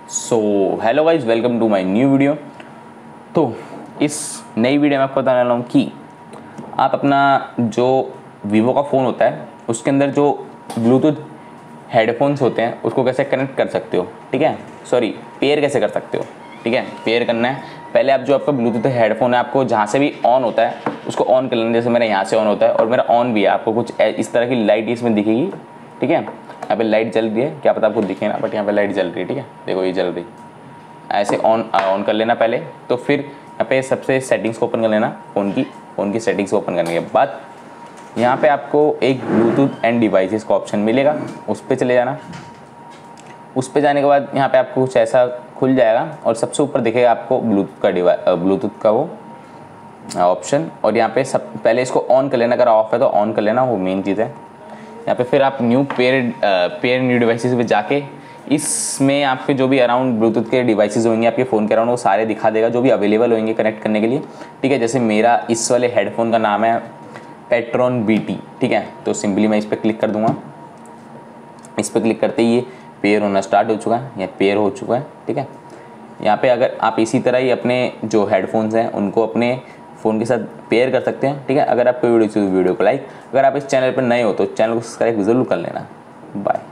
So hello guys, welcome to my new video. तो इस नई वीडियो में आपको बताने वाला हूँ कि आप अपना जो वीवो का फ़ोन होता है उसके अंदर जो ब्लूटूथ हेडफोन्स होते हैं उसको कैसे कनेक्ट कर सकते हो। ठीक है, सॉरी, पेयर कैसे कर सकते हो। ठीक है, पेयर करना है। पहले आप जो आपका ब्लूटूथ हेडफोन है आपको जहाँ से भी ऑन होता है उसको ऑन कर लेना। जैसे मेरा यहाँ से ऑन होता है और मेरा ऑन भी है, आपको कुछ इस तरह की लाइट इसमें दिखेगी। ठीक है, यहाँ पे लाइट जल रही है, क्या पता आपको दिखे ना, बट यहाँ पे लाइट जल रही है। ठीक है, देखो ये जल रही। ऐसे ऑन कर लेना पहले। तो फिर यहाँ पे सबसे सेटिंग्स को ओपन कर लेना, फ़ोन की सेटिंग्स को ओपन करने के बाद यहाँ पे आपको एक ब्लूटूथ एंड डिवाइसेस का ऑप्शन मिलेगा, उस पर चले जाना। उस पर जाने के बाद यहाँ पे आपको कुछ ऐसा खुल जाएगा और सबसे ऊपर दिखेगा आपको ब्लूटूथ का वो ऑप्शन। और यहाँ पे सब पहले इसको ऑन कर लेना, अगर ऑफ है तो ऑन कर लेना, वो मेन चीज़ है। यहाँ पे फिर आप पेयर न्यू डिवाइसेस पे जाके इसमें आपके जो भी अराउंड ब्लूटूथ के डिवाइसेस होंगे आपके फ़ोन के अराउंड वो सारे दिखा देगा जो भी अवेलेबल होंगे कनेक्ट करने के लिए। ठीक है, जैसे मेरा इस वाले हेडफोन का नाम है पेट्रॉन BT। ठीक है, तो सिंपली मैं इस पर क्लिक कर दूंगा। इस पर क्लिक करते ही ये पेयर होना स्टार्ट हो चुका है, ये पेयर हो चुका है। ठीक है, यहाँ पे अगर आप इसी तरह ही अपने जो हेडफोन्स हैं उनको अपने फ़ोन के साथ पेयर कर सकते हैं। ठीक है, अगर आपको वीडियो को लाइक, अगर आप इस चैनल पर नए हो तो चैनल को सब्सक्राइब ज़रूर कर लेना। बाय।